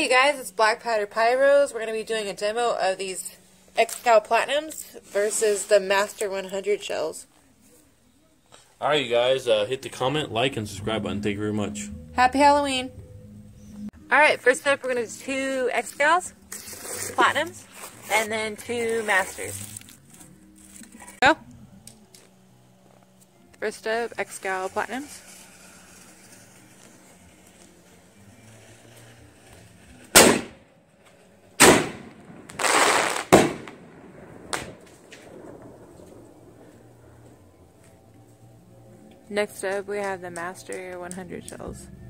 you guys, it's Black Powder Pyros. We're going to be doing a demo of these Excal Platinums versus the Master 100 shells. Alright you guys, hit the comment, like, and subscribe button. Thank you very much. Happy Halloween! Alright, first up we're going to do 2 Excals, Platinums, and then 2 Masters. Go! First up, Excal Platinums. Next up, we have the Master 100 shells.